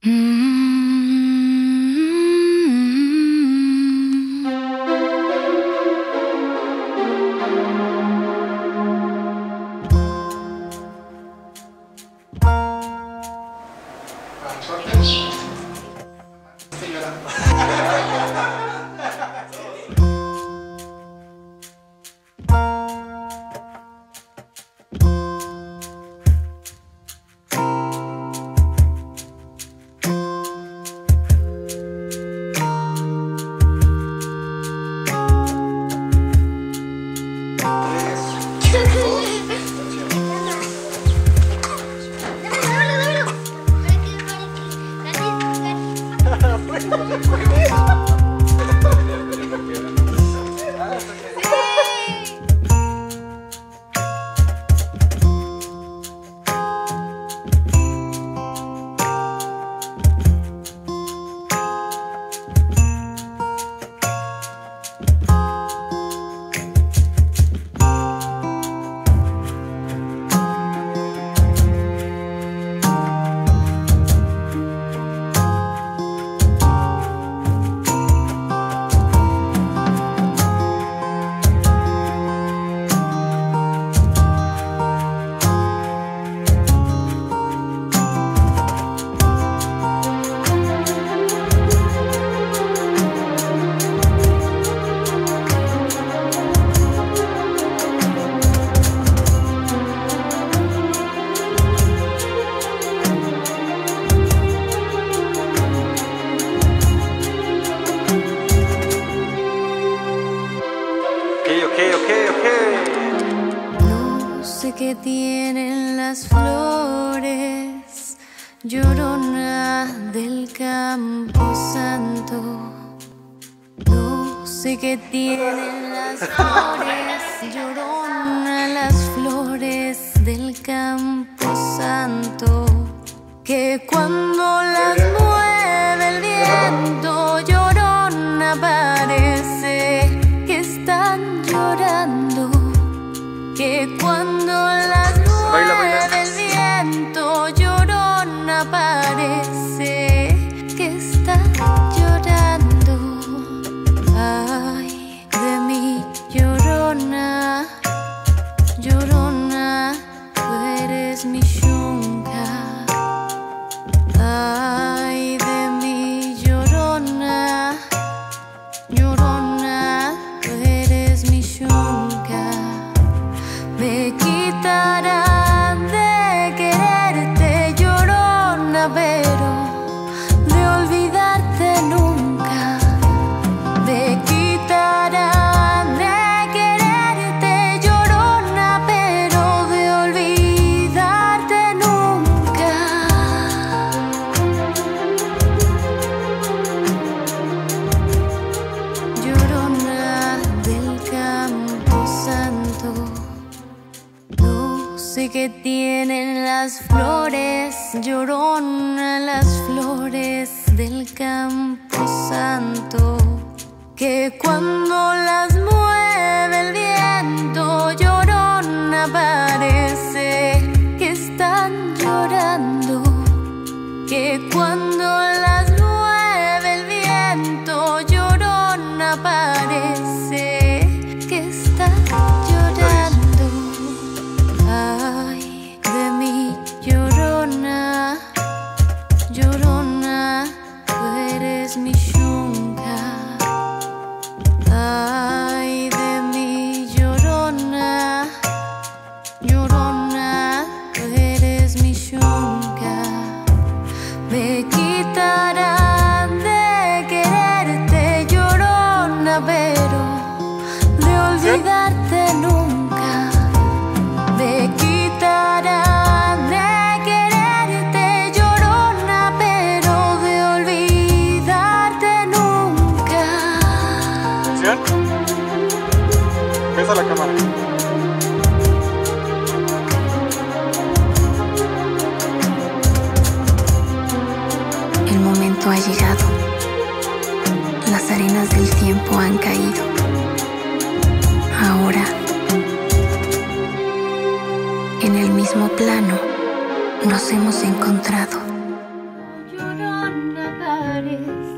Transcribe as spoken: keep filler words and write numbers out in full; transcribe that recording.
Que tienen las flores, llorona del campo santo. No sé qué tienen las flores, llorona las flores del campo santo, que cuando las mueve el viento, llorona parece que están llorando. Que cuando las mueve el viento, llorona parece que está llorando. Ay, de mí, llorona, llorona, tú eres mi yunca. Ay, de mí, llorona, llorona, tú eres mi yunca. Me quitarán de quererte, llorona, pero de olvidarte nunca. Me quitarán de quererte, llorona, pero de olvidarte nunca. Llorona del campo santo. Sé que tienen las flores, llorona las flores del campo santo, que cuando las mueve el viento, llorona parece que están llorando. Que cuando las mueve el viento, llorona parece que está llorando. Ay, de mí, llorona, llorona, tú eres mi yunca. Ay, de mí, llorona, llorona, tú eres mi yunca. Me quitarán de quererte, llorona, pero de olvidarte nunca. Me quitarán de quererte, llorona, pero de olvidarte nunca. ¿Atención? Ves a la cámara. El momento ha llegado. Las arenas del tiempo han caído. Ahora, en el mismo plano, nos hemos encontrado. lugares